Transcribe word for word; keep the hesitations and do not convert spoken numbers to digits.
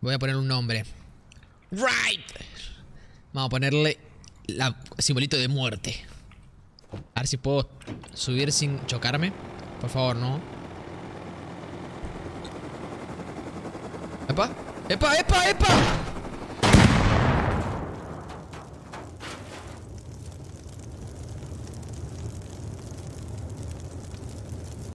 Voy a poner un nombre. Right. Vamos a ponerle el simbolito de muerte. A ver si puedo subir sin chocarme. Por favor, no. ¡Epa! ¡Epa, epa, epa!